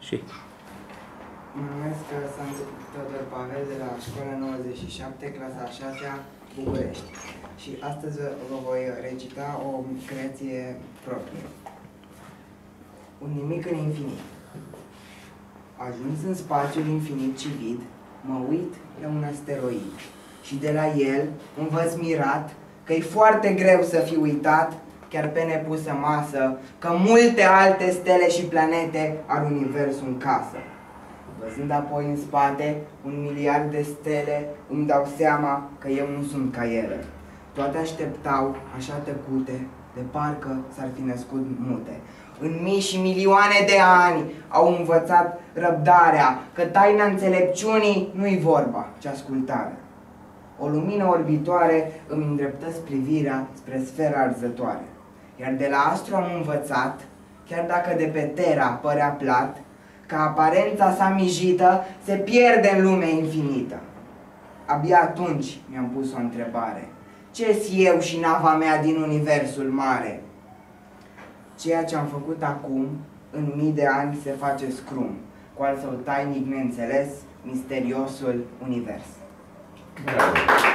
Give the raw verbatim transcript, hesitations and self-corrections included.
Și? Mă numesc Sandu Teodor Pavel de la școala nouăzeci și șapte, clasa a șasea, București. Și astăzi vă voi recita o creație proprie. Un nimic în infinit. Ajuns în spațiul infinit și vid, mă uit la un asteroid și de la el învăț mirat că-i foarte greu să fi uitat, chiar pe nepusă masă, că multe alte stele și planete ar universul în casă. Văzând apoi în spate un miliard de stele, îmi dau seama că eu nu sunt ca ele. Toate așteptau, așa tăcute, de parcă s-ar fi născut mute. În mii și milioane de ani au învățat răbdarea, că taina înțelepciunii nu-i vorba, ci ascultarea. O lumină orbitoare îmi îndreptăți privirea spre sfera arzătoare. Iar de la astru am învățat, chiar dacă de pe Terra părea plat, că aparența sa mijită se pierde în lumea infinită. Abia atunci mi-am pus o întrebare. Ce-s eu și nava mea din universul mare? Ceea ce am făcut acum, în mii de ani se face scrum, cu al său tainic neînțeles, misteriosul univers. Bravo.